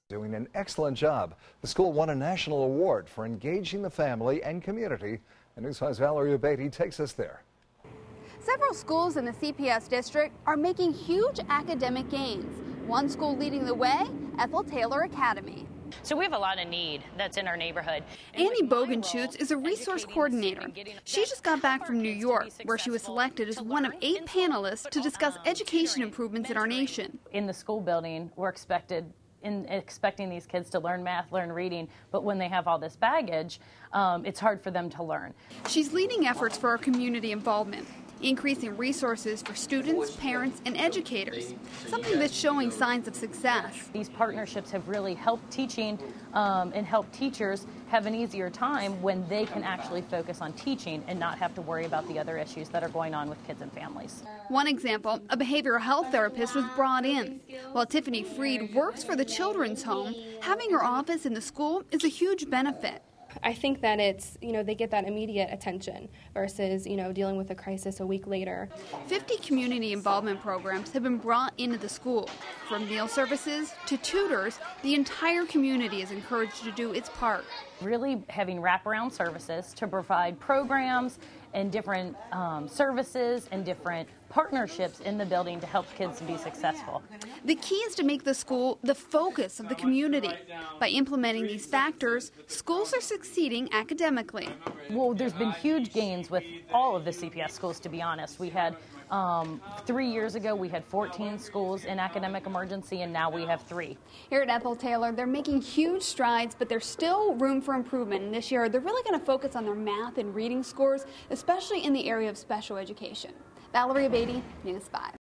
Doing an excellent job. The school won a national award for engaging the family and community. And News 5's Valerie Beatty takes us there. Several schools in the CPS district are making huge academic gains. One school leading the way, Ethel Taylor Academy. So we have a lot of need that's in our neighborhood. Annie Bogenschutz is a resource coordinator. She just got back from New York, where she was selected as one of 8 panelists to discuss education improvements in our nation. In the school building, we're expecting these kids to learn math, learn reading, but when they have all this baggage, it's hard for them to learn. She's leading efforts for our community involvement, increasing resources for students, parents, and educators, something that's showing signs of success. These partnerships have really helped teaching and helped teachers have an easier time when they can actually focus on teaching and not have to worry about the other issues that are going on with kids and families. One example, a behavioral health therapist was brought in. While Tiffany Freed works for the children's home, having her office in the school is a huge benefit. I think that it's, they get that immediate attention versus, dealing with a crisis a week later. 50 community involvement programs have been brought into the school. From meal services to tutors, the entire community is encouraged to do its part. Really having wraparound services to provide programs and different services and different partnerships in the building to help kids be successful. The key is to make the school the focus of the community. By implementing these factors, schools are succeeding academically. Well, there's been huge gains with all of the CPS schools, to be honest. We had 3 years ago, we had 14 schools in academic emergency, and now we have 3. Here at Ethel Taylor, they're making huge strides, but there's still room for improvement. And this year, they're really going to focus on their math and reading scores, especially in the area of special education. Valerie Beatty, News 5.